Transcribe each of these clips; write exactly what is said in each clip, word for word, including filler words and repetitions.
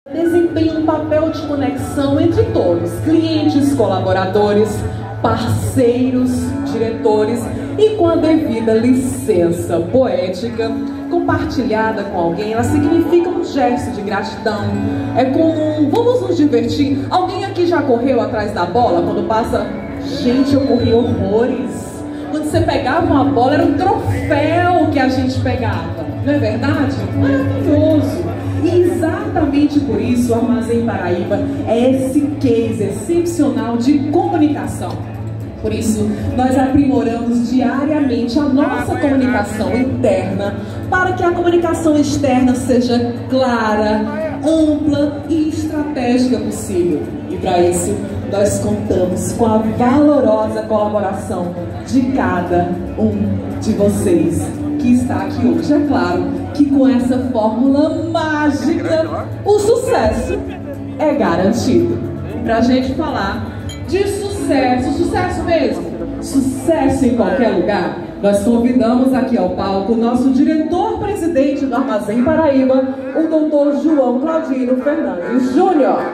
Desempenha um papel de conexão entre todos, clientes, colaboradores, parceiros, diretores, e com a devida licença poética, compartilhada com alguém, ela significa um gesto de gratidão. É comum, vamos nos divertir. Alguém aqui já correu atrás da bola quando passa? Gente, eu corri horrores. Quando você pegava uma bola, era um troféu que a gente pegava. Não é verdade? Maravilhoso. E exatamente por isso o Armazém Paraíba é esse case excepcional de comunicação. Por isso, nós aprimoramos diariamente a nossa comunicação interna para que a comunicação externa seja clara, ampla e estratégica possível. E para isso, nós contamos com a valorosa colaboração de cada um de vocês que está aqui hoje. É claro que com essa fórmula mágica, o sucesso é garantido. Para a gente falar de sucesso, sucesso mesmo, sucesso em qualquer lugar, nós convidamos aqui ao palco o nosso diretor-presidente do Armazém Paraíba, o doutor João Claudino Fernandes Júnior.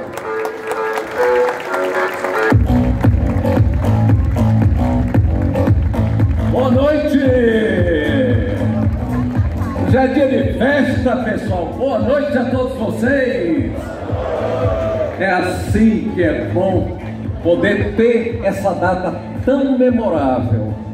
Boa noite! Já é dia de festa, pessoal. Boa noite a todos vocês. É assim que é bom poder ter essa data tão memorável.